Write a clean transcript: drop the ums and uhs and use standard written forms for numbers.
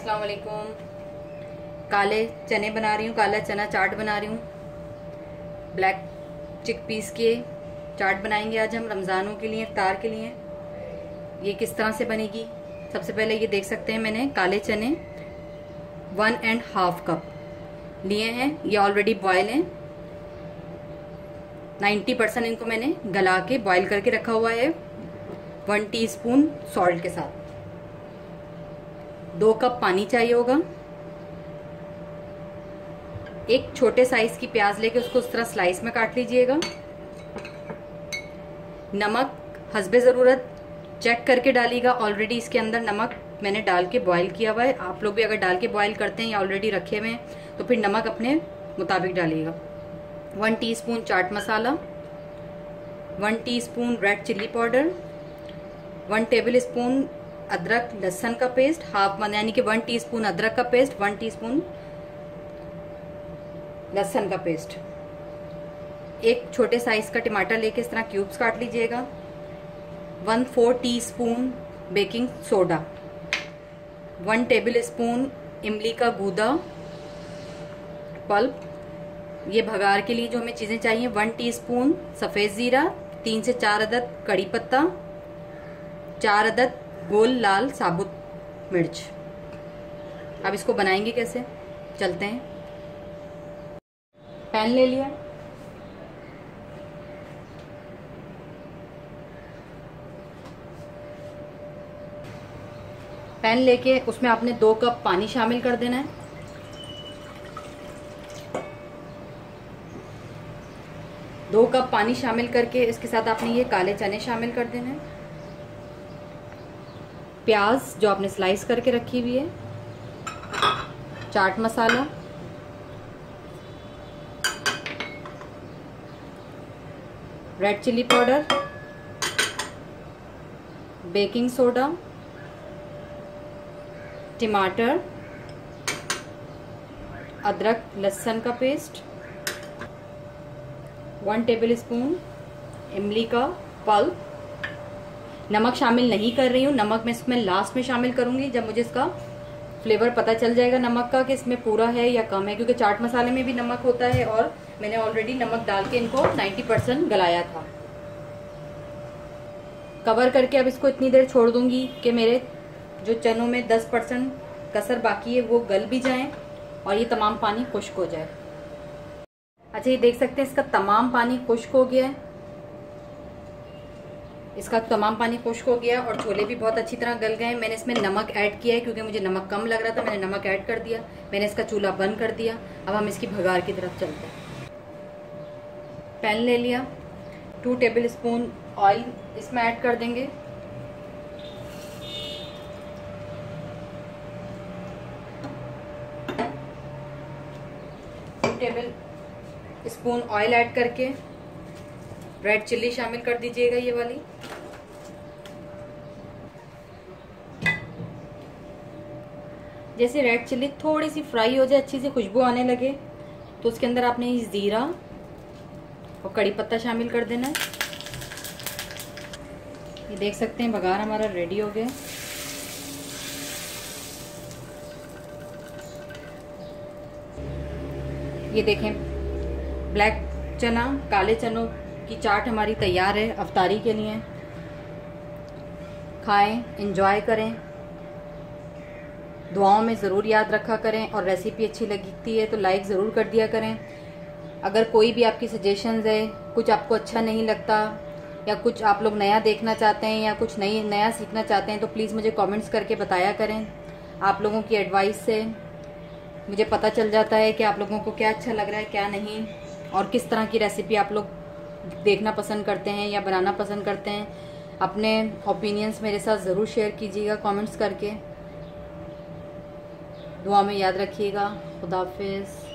अस्सलाम वालेकुम। काले चने बना रही हूँ, काला चना चाट बना रही हूँ। ब्लैक चिकपीस के चाट बनाएंगे आज हम रमज़ानों के लिए, इफ्तार के लिए। ये किस तरह से बनेगी, सबसे पहले ये देख सकते हैं मैंने काले चने 1.5 कप लिए हैं। ये ऑलरेडी बॉयल हैं, 90% इनको मैंने गला के बॉयल करके रखा हुआ है 1 टीस्पून सॉल्ट के साथ। 2 कप पानी चाहिए होगा। एक छोटे साइज की प्याज लेके उसको इस तरह स्लाइस में काट लीजिएगा। नमक हस्बे ज़रूरत चेक करके डालिएगा। ऑलरेडी इसके अंदर नमक मैंने डाल के बॉईल किया हुआ है। आप लोग भी अगर डाल के बॉईल करते हैं या ऑलरेडी रखे हुए हैं तो फिर नमक अपने मुताबिक डालिएगा। 1 teaspoon chaat masala, 1 teaspoon red chilli powder, 1 tablespoon अदरक लहसुन का पेस्ट, हाफ यानी कि 1 टीस्पून अदरक का पेस्ट, 1 टीस्पून लहसुन का पेस्ट। एक छोटे साइज का टमाटर लेके इस तरह क्यूब्स काट लीजिएगा। 1/4 teaspoon baking soda, 1 tablespoon इमली का गूदा पल्प। ये भगार के लिए जो हमें चीजें चाहिए, 1 टीस्पून सफेद जीरा, 3 से 4 अदद कड़ी पत्ता, 4 अदद गोल लाल साबुत मिर्च। अब इसको बनाएंगे कैसे, चलते हैं। पैन ले लिया, पैन लेके उसमें आपने 2 कप पानी शामिल कर देना है। दो कप पानी शामिल करके इसके साथ आपने ये काले चने शामिल कर देना है। प्याज जो आपने स्लाइस करके रखी हुई है, chaat masala, red chilli powder, baking soda, टमाटर, अदरक लहसुन का पेस्ट, 1 टेबल स्पून इमली का पल्प। नमक शामिल नहीं कर रही हूँ, नमक मैं इसमें लास्ट में शामिल करूंगी जब मुझे इसका फ्लेवर पता चल जाएगा नमक का कि इसमें पूरा है या कम है, क्योंकि चाट मसाले में भी नमक होता है और मैंने ऑलरेडी नमक डाल के इनको 90% गलाया था। कवर करके अब इसको इतनी देर छोड़ दूंगी कि मेरे जो चनों में 10% कसर बाकी है वो गल भी जाए और ये तमाम पानी खुश्क हो जाए। अच्छा, ये देख सकते हैं इसका तमाम पानी खुश्क हो गया है। इसका तमाम पानी खुश्क हो गया और छोले भी बहुत अच्छी तरह गल गए। मैंने इसमें नमक ऐड किया है क्योंकि मुझे नमक कम लग रहा था, मैंने नमक ऐड कर दिया। मैंने इसका चूल्हा बंद कर दिया। अब हम इसकी भगार की तरफ चलते हैं। पैन ले लिया, 2 टेबल स्पून ऑयल इसमें ऐड कर देंगे। टेबल स्पून ऑयल ऐड करके रेड चिल्ली शामिल कर दीजिएगा, ये वाली। जैसे रेड चिल्ली थोड़ी सी फ्राई हो जाए, अच्छी सी खुशबू आने लगे, तो उसके अंदर आपने जीरा और कड़ी पत्ता शामिल कर देना है। ये देख सकते हैं बघार हमारा रेडी हो गया। ये देखें, ब्लैक चना काले चनों की चाट हमारी तैयार है अफ्तारी के लिए। खाएं, एंजॉय करें, दुआओं में ज़रूर याद रखा करें और रेसिपी अच्छी लगती है तो लाइक ज़रूर कर दिया करें। अगर कोई भी आपकी सजेशंस है, कुछ आपको अच्छा नहीं लगता या कुछ आप लोग नया देखना चाहते हैं या कुछ नया सीखना चाहते हैं तो प्लीज़ मुझे कमेंट्स करके बताया करें। आप लोगों की एडवाइस से मुझे पता चल जाता है कि आप लोगों को क्या अच्छा लग रहा है, क्या नहीं, और किस तरह की रेसिपी आप लोग देखना पसंद करते हैं या बनाना पसंद करते हैं। अपने ओपिनियंस मेरे साथ ज़रूर शेयर कीजिएगा कमेंट्स करके। दुआ में याद रखिएगा। खुदा हाफिज़।